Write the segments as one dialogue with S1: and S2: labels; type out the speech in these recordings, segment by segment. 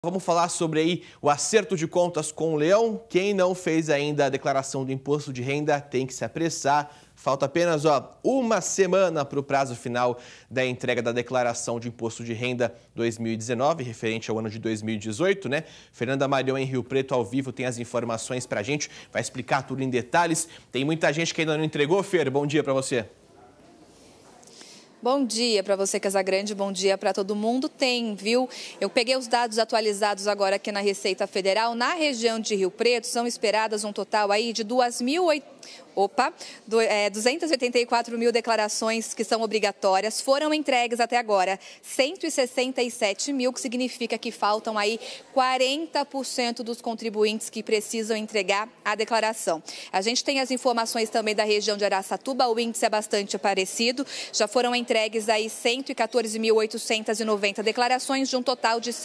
S1: Vamos falar sobre aí o acerto de contas com o Leão. Quem não fez ainda a declaração do imposto de renda tem que se apressar. Falta apenas uma semana para o prazo final da entrega da declaração de imposto de renda 2019, referente ao ano de 2018, né? Fernanda Marion em Rio Preto, ao vivo, tem as informações para a gente, vai explicar tudo em detalhes. Tem muita gente que ainda não entregou, Fer, bom dia para você.
S2: Bom dia para você, Casagrande, bom dia para todo mundo. Tem, viu? Eu peguei os dados atualizados agora aqui na Receita Federal. Na região de Rio Preto, são esperadas um total aí de 284 mil declarações que são obrigatórias. Foram entregues até agora 167 mil, que significa que faltam aí 40% dos contribuintes que precisam entregar a declaração. A gente tem as informações também da região de Araçatuba, o índice é bastante parecido. Já foram entregues aí 114.890 declarações, de um total de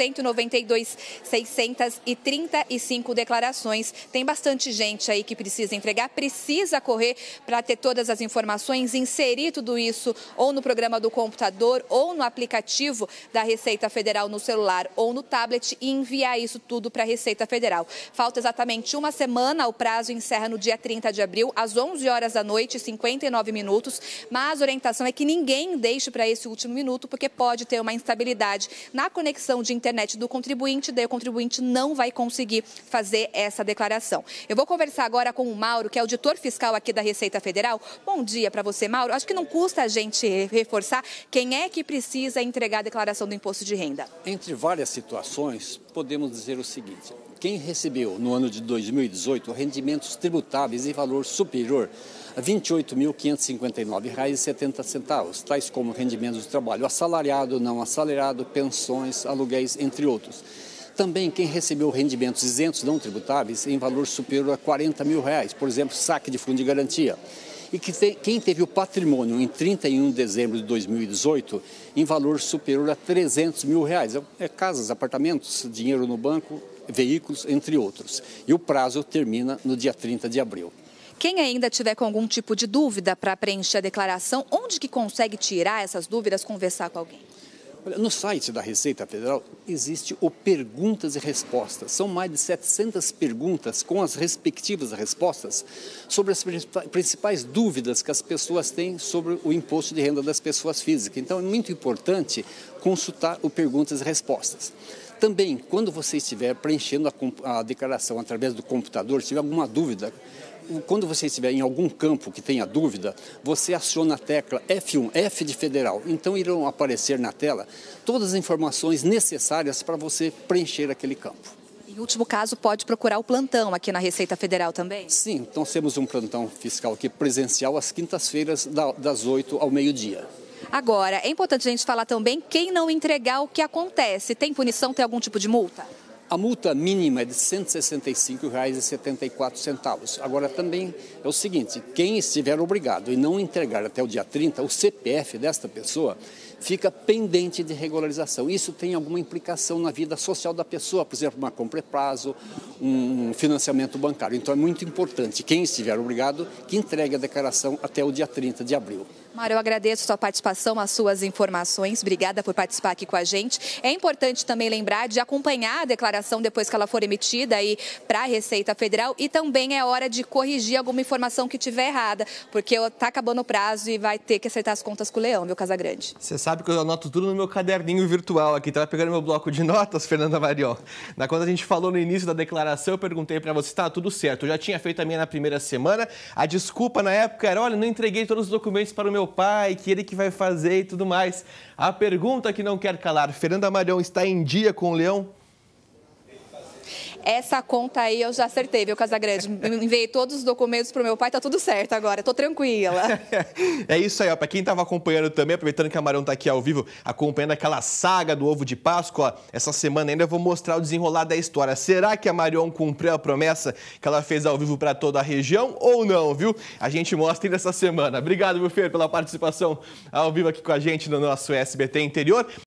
S2: 192.635 declarações. Tem bastante gente aí que precisa entregar, precisa correr para ter todas as informações, inserir tudo isso ou no programa do computador ou no aplicativo da Receita Federal no celular ou no tablet e enviar isso tudo para a Receita Federal. Falta exatamente uma semana, o prazo encerra no dia 30 de abril, às 11 horas da noite, 59 minutos, mas a orientação é que ninguém deixe para esse último minuto, porque pode ter uma instabilidade na conexão de internet do contribuinte, daí o contribuinte não vai conseguir fazer essa declaração. Eu vou conversar agora com o Mauro, que é auditor fiscal aqui da Receita Federal. Bom dia para você, Mauro. Acho que não custa a gente reforçar quem é que precisa entregar a declaração do imposto de renda.
S3: Entre várias situações, podemos dizer o seguinte: quem recebeu no ano de 2018 rendimentos tributáveis em valor superior a R$ 28.559,70, tais como rendimentos de trabalho assalariado, não assalariado, pensões, aluguéis, entre outros. Também quem recebeu rendimentos isentos não tributáveis em valor superior a R$ 40 mil, por exemplo, saque de fundo de garantia. E quem teve o patrimônio em 31 de dezembro de 2018 em valor superior a R$ 300 mil. Casas, apartamentos, dinheiro no banco, veículos, entre outros. E o prazo termina no dia 30 de abril.
S2: Quem ainda tiver com algum tipo de dúvida para preencher a declaração, onde que consegue tirar essas dúvidas, conversar com alguém?
S3: No site da Receita Federal existe o Perguntas e Respostas. São mais de 700 perguntas com as respectivas respostas sobre as principais dúvidas que as pessoas têm sobre o imposto de renda das pessoas físicas. Então é muito importante consultar o Perguntas e Respostas. Também, quando você estiver preenchendo a declaração através do computador, se tiver alguma dúvida, quando você estiver em algum campo que tenha dúvida, você aciona a tecla F1, F de Federal. Então irão aparecer na tela todas as informações necessárias para você preencher aquele campo.
S2: Em último caso, pode procurar o plantão aqui na Receita Federal também?
S3: Sim, então temos um plantão fiscal aqui presencial às quintas-feiras, das 8 ao meio-dia.
S2: Agora, é importante a gente falar também quem não entregar o que acontece. Tem punição, tem algum tipo de multa?
S3: A multa mínima é de R$ 165,74. Agora, também é o seguinte: quem estiver obrigado e não entregar até o dia 30, o CPF desta pessoa fica pendente de regularização. Isso tem alguma implicação na vida social da pessoa, por exemplo, uma compra a prazo, um financiamento bancário. Então, é muito importante, quem estiver obrigado, que entregue a declaração até o dia 30 de abril.
S2: Mário, eu agradeço a sua participação, as suas informações. Obrigada por participar aqui com a gente. É importante também lembrar de acompanhar a declaração depois que ela for emitida aí para a Receita Federal, e também é hora de corrigir alguma informação que tiver errada, porque está acabando o prazo e vai ter que acertar as contas com o Leão, meu Casagrande.
S1: Você sabe que eu anoto tudo no meu caderninho virtual aqui. Estava pegando meu bloco de notas, Fernanda Marion. Quando a gente falou no início da declaração, eu perguntei para você se estava tudo certo. Eu já tinha feito a minha na primeira semana. A desculpa na época era: olha, não entreguei todos os documentos para o meu pai, que ele que vai fazer e tudo mais. A pergunta que não quer calar: Fernanda Marion está em dia com o Leão?
S2: Essa conta aí eu já acertei, viu, Casagrande? Enviei todos os documentos para o meu pai, tá tudo certo agora, tô tranquila.
S1: É isso aí, ó. Para quem estava acompanhando também, aproveitando que a Marion está aqui ao vivo, acompanhando aquela saga do ovo de Páscoa, ó, essa semana ainda eu vou mostrar o desenrolar da história. Será que a Marion cumpriu a promessa que ela fez ao vivo para toda a região ou não, viu? A gente mostra ainda essa semana. Obrigado, meu Fer, pela participação ao vivo aqui com a gente no nosso SBT Interior.